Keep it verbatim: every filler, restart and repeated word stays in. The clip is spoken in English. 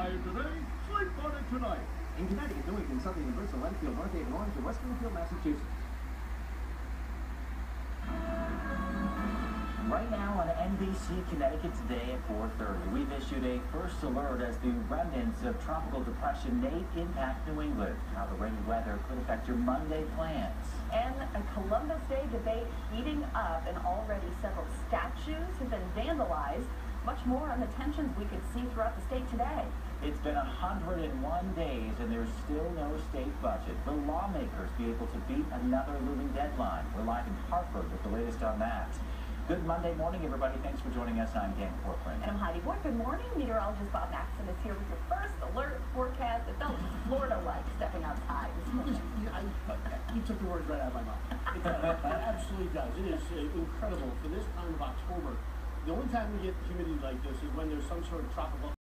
Quiet today, sleep on it tonight. In Connecticut, Newington, Southern Universal, Enfield, North Haven, Orange, and West Springfield, Massachusetts. Right now on N B C Connecticut Today at four thirty, we've issued a first alert as the remnants of Tropical Depression may impact New England. How the rainy weather could affect your Monday plans. And a Columbus Day debate heating up, and already several statues have been vandalized. Much more on the tensions we could see throughout the state today. It's been one hundred and one days and there's still no state budget. Will lawmakers be able to beat another looming deadline? We're live in Hartford with the latest on that. Good Monday morning, everybody. Thanks for joining us. I'm Dan Corcoran. And I'm Heidi Boyd. Good morning. Meteorologist Bob Maxson is here with your first alert forecast. It felt Florida-like stepping outside this morning. I, you took the words right out of my mouth. It, does. It absolutely does. It is uh, incredible for this time of October. The only time we get humidity like this is when there's some sort of tropical